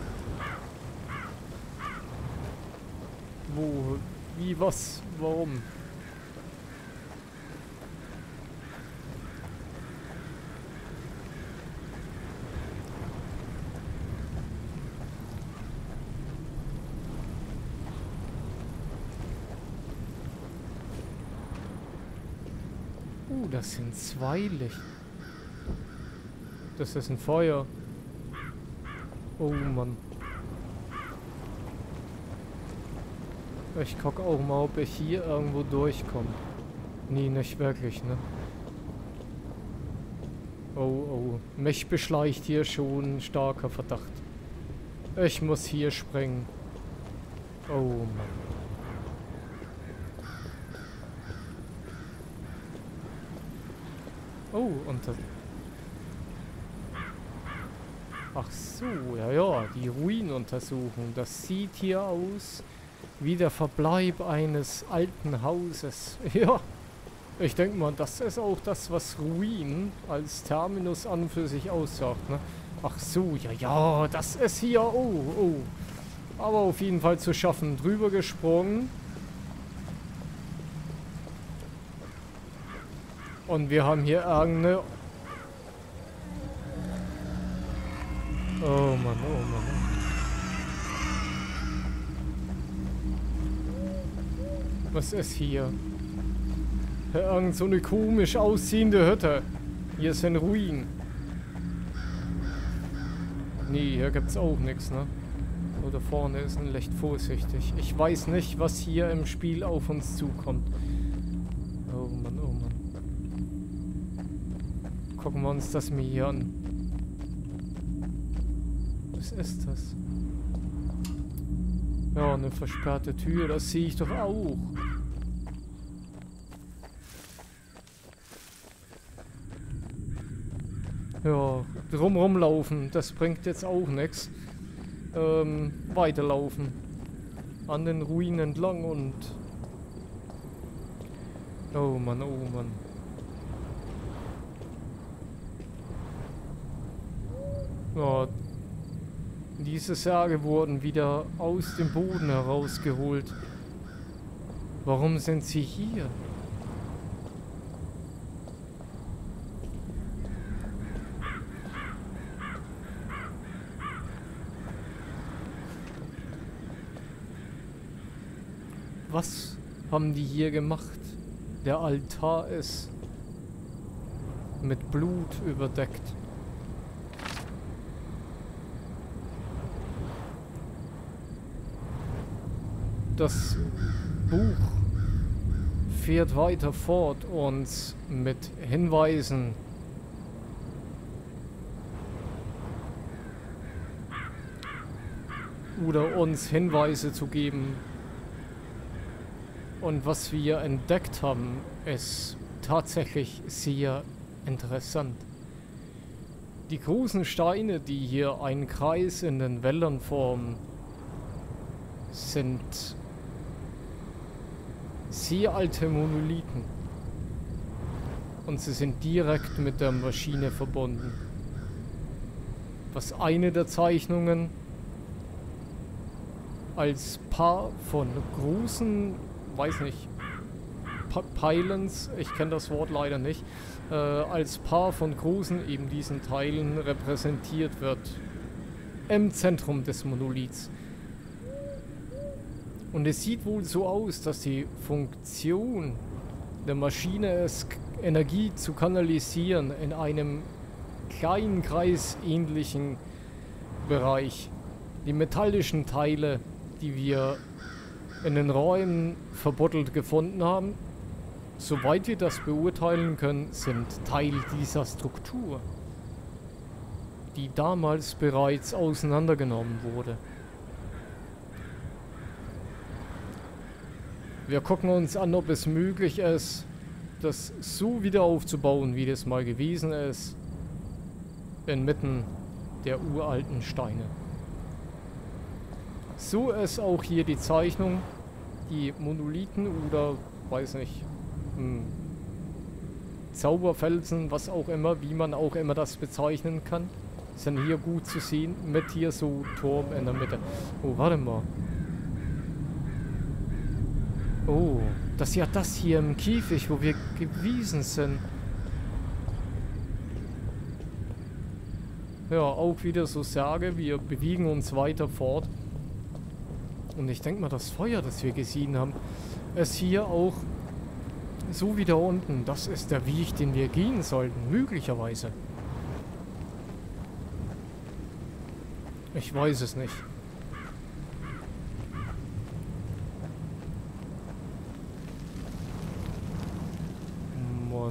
Wo? Wie? Was? Warum? Uh, das sind zwei Lichter. Das ist ein Feuer. Oh Mann. Ich guck auch mal, ob ich hier irgendwo durchkomme. Nee, nicht wirklich, ne? Oh, oh. Mich beschleicht hier schon ein starker Verdacht. Ich muss hier springen. Oh Mann. Oh, und das... Ach so, ja, ja, die Ruinenuntersuchung. Das sieht hier aus wie der Verbleib eines alten Hauses. Ja, ich denke mal, das ist auch das, was Ruin als Terminus an und für sich aussagt, ne? Ach so, ja, ja, das ist hier, oh, oh. Aber auf jeden Fall zu schaffen. Drüber gesprungen. Und wir haben hier irgendeine... Oh Mann, oh Mann. Was ist hier? Irgend so eine komisch ausziehende Hütte. Hier ist ein Ruin. Nee, hier gibt's auch nichts, ne? So, da vorne ist ein Licht, vorsichtig. Ich weiß nicht, was hier im Spiel auf uns zukommt. Oh Mann, oh Mann. Gucken wir uns das mal hier an. Was ist das? Ja, eine versperrte Tür, das sehe ich doch auch. Ja, drumrum laufen, das bringt jetzt auch nichts. Ähm, weiterlaufen. An den Ruinen entlang und... Oh Mann, oh Mann. Ja, diese Särge wurden wieder aus dem Boden herausgeholt. Warum sind sie hier? Was haben die hier gemacht? Der Altar ist mit Blut überdeckt. Das Buch fährt weiter fort, uns mit Hinweisen oder uns Hinweise zu geben. Und was wir entdeckt haben, ist tatsächlich sehr interessant. Die großen Steine, die hier einen Kreis in den Wäldern formen, sind sehr alte Monolithen. Und sie sind direkt mit der Maschine verbunden. Was eine der Zeichnungen als Paar von großen, weiß nicht, Pylons, ich kenne das Wort leider nicht, äh, als Paar von großen eben diesen Teilen repräsentiert wird. Im Zentrum des Monoliths. Und es sieht wohl so aus, dass die Funktion der Maschine ist, Energie zu kanalisieren in einem kleinen kreisähnlichen Bereich. Die metallischen Teile, die wir in den Räumen verbuddelt gefunden haben, soweit wir das beurteilen können, sind Teil dieser Struktur, die damals bereits auseinandergenommen wurde. Wir gucken uns an, ob es möglich ist, das so wieder aufzubauen, wie das mal gewesen ist, inmitten der uralten Steine. So ist auch hier die Zeichnung, die Monolithen oder, weiß nicht, hm, Zauberfelsen, was auch immer, wie man auch immer das bezeichnen kann, Sind hier gut zu sehen, mit hier so Turm in der Mitte. Oh, warte mal. Oh, das ist ja das hier im Käfig, wo wir gewesen sind. Ja, auch wieder so Särge, wir bewegen uns weiter fort. Und ich denke mal, das Feuer, das wir gesehen haben, ist hier auch so wie da unten. Das ist der Weg, den wir gehen sollten, möglicherweise. Ich weiß es nicht. Mann.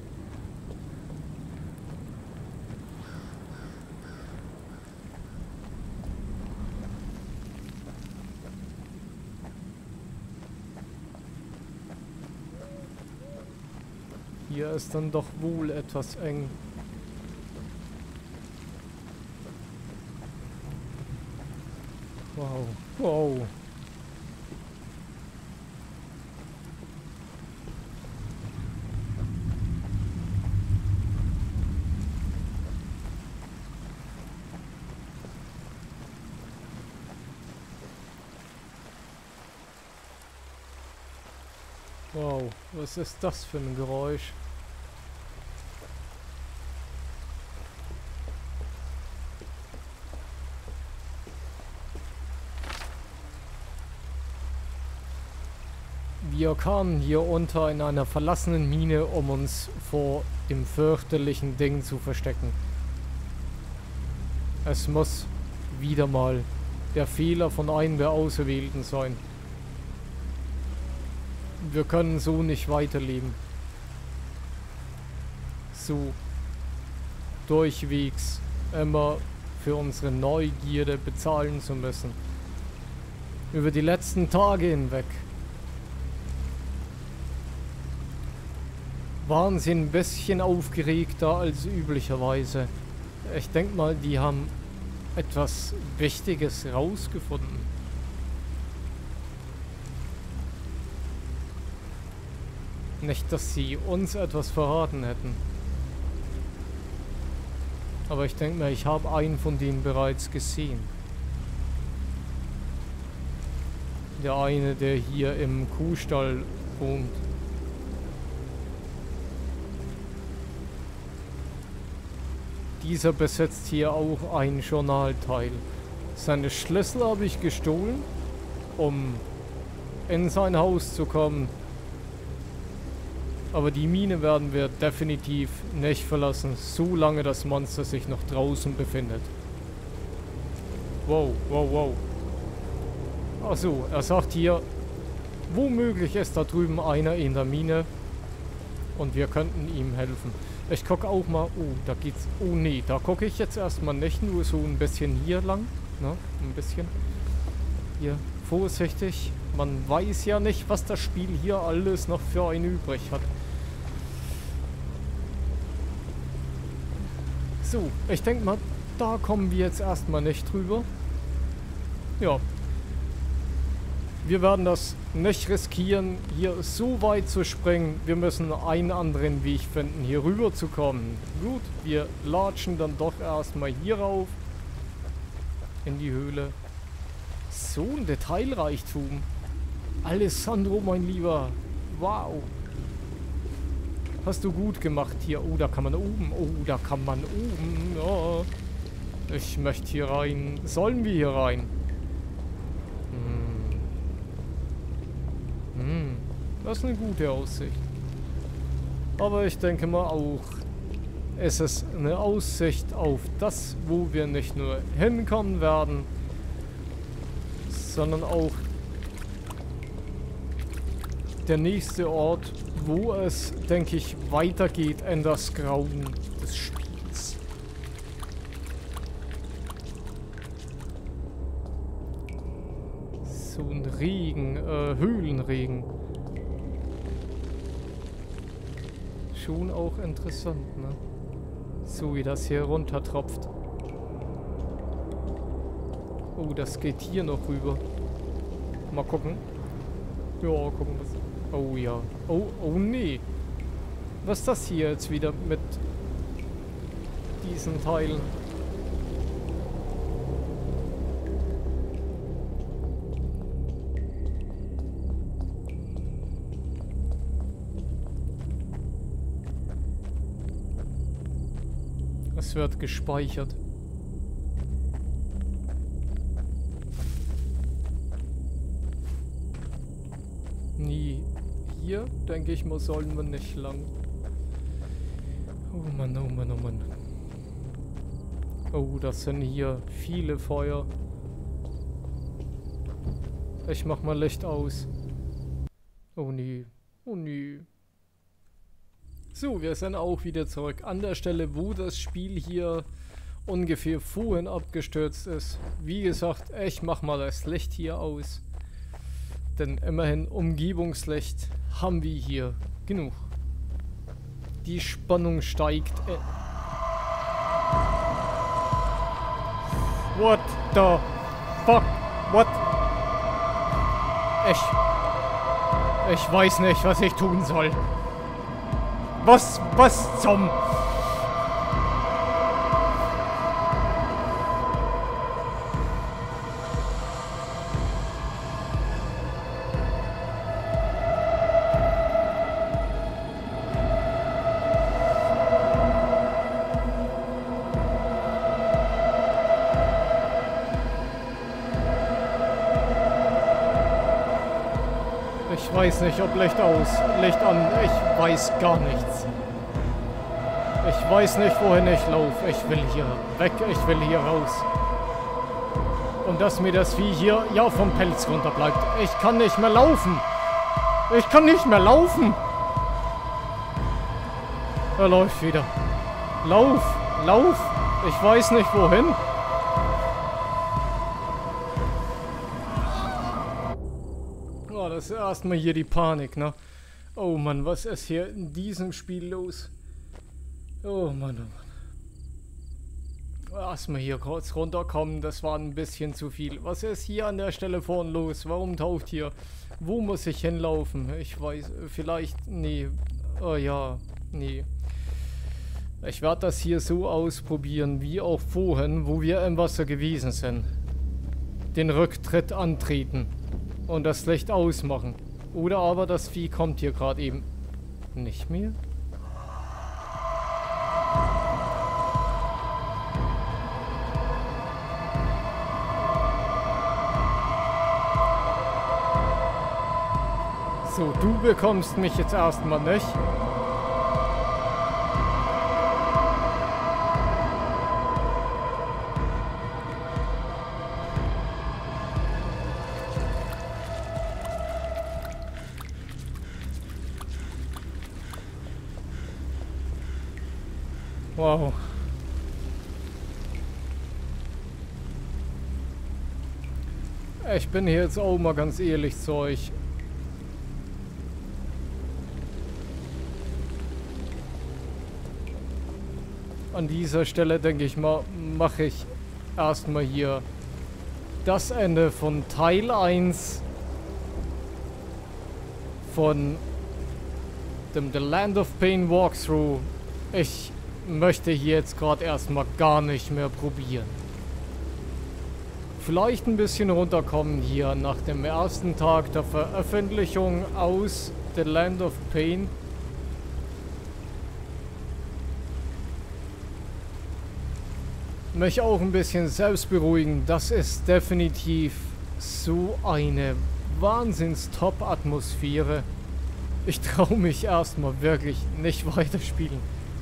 Hier ist dann doch wohl etwas eng. Wow. Wow. Wow, was ist das für ein Geräusch? Wir kamen hier unter in einer verlassenen Mine, um uns vor dem fürchterlichen Ding zu verstecken. Es muss wieder mal der Fehler von einem der Auserwählten sein. Wir können so nicht weiterleben. So durchwegs immer für unsere Neugierde bezahlen zu müssen. Über die letzten Tage hinweg waren sie ein bisschen aufgeregter als üblicherweise. Ich denke mal, die haben etwas Wichtiges rausgefunden. Nicht, dass sie uns etwas verraten hätten. Aber ich denke mal, ich habe einen von denen bereits gesehen. Der eine, der hier im Kuhstall wohnt. Dieser besitzt hier auch ein Journalteil. Seine Schlüssel habe ich gestohlen, um in sein Haus zu kommen. Aber die Mine werden wir definitiv nicht verlassen, solange das Monster sich noch draußen befindet. Wow, wow, wow. Achso, er sagt hier, womöglich ist da drüben einer in der Mine und wir könnten ihm helfen. Ich gucke auch mal, oh, da geht's, oh nee, da gucke ich jetzt erstmal nicht, nur so ein bisschen hier lang, ne, ein bisschen. Hier, vorsichtig, man weiß ja nicht, was das Spiel hier alles noch für einen übrig hat. So, ich denke mal, da kommen wir jetzt erstmal nicht drüber. Ja. Wir werden das nicht riskieren, hier so weit zu springen. Wir müssen einen anderen Weg finden, hier rüber zu kommen. Gut, wir latschen dann doch erstmal hier rauf. In die Höhle. So ein Detailreichtum. Alessandro, mein Lieber. Wow. Hast du gut gemacht hier. Oh, da kann man oben. Oh, da kann man oben. Ja. Ich möchte hier rein. Sollen wir hier rein? Hm, das ist eine gute Aussicht. Aber ich denke mal auch, es ist eine Aussicht auf das, wo wir nicht nur hinkommen werden, sondern auch der nächste Ort, wo es, denke ich, weitergeht in das Grauen des Spiels. So ein Regen, äh, Höhlenregen. Schon auch interessant, ne? So wie das hier runter tropft. Oh, das geht hier noch rüber. Mal gucken. Ja, gucken was. Oh ja. Oh, oh nee. Was ist das hier jetzt wieder mit diesen Teilen? Es wird gespeichert. Nie. Hier, denke ich mal, sollen wir nicht lang. Oh Mann, oh Mann, oh Mann. Oh, das sind hier viele Feuer. Ich mach mal Licht aus. Oh nee. Oh nee. So, wir sind auch wieder zurück an der Stelle, wo das Spiel hier ungefähr vorhin abgestürzt ist. Wie gesagt, ich mach mal das Licht hier aus. Denn immerhin Umgebungslicht haben wir hier genug. Die Spannung steigt. Äh What the fuck? What? Ich... Ich weiß nicht, was ich tun soll. Was? Was zum... Ich weiß nicht, ob Licht aus, Licht an, ich weiß gar nichts. Ich weiß nicht, wohin ich laufe. Ich will hier weg, ich will hier raus. Und dass mir das Vieh hier, ja, vom Pelz runter bleibt. Ich kann nicht mehr laufen. Ich kann nicht mehr laufen. Er läuft wieder. Lauf, lauf. Ich weiß nicht, wohin. Oh, das ist erstmal hier die Panik, ne? Oh Mann, was ist hier in diesem Spiel los? Oh Mann, oh Mann. Erstmal hier kurz runterkommen, das war ein bisschen zu viel. Was ist hier an der Stelle vorne los? Warum taucht hier? Wo muss ich hinlaufen? Ich weiß, vielleicht, nee. Oh ja, nee. Ich werde das hier so ausprobieren, wie auch vorhin, wo wir im Wasser gewesen sind. Den Rücktritt antreten. Und das Licht ausmachen. Oder aber das Vieh kommt hier gerade eben nicht mehr. So, du bekommst mich jetzt erstmal nicht. Wow. Ich bin hier jetzt auch mal ganz ehrlich zu euch. An dieser Stelle denke ich mal, mache ich erstmal hier das Ende von Teil eins von dem The Land of Pain Walkthrough. Ich möchte hier jetzt gerade erstmal gar nicht mehr probieren. Vielleicht ein bisschen runterkommen hier nach dem ersten Tag der Veröffentlichung aus The Land of Pain. Mich auch ein bisschen selbst beruhigen. Das ist definitiv so eine Wahnsinns-Top-Atmosphäre. Ich traue mich erstmal wirklich nicht weiterspielen.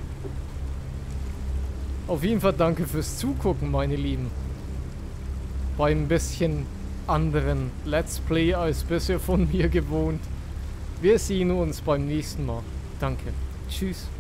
Auf jeden Fall danke fürs Zugucken, meine Lieben. Beim bisschen anderen Let's Play als bisher von mir gewohnt. Wir sehen uns beim nächsten Mal. Danke. Tschüss.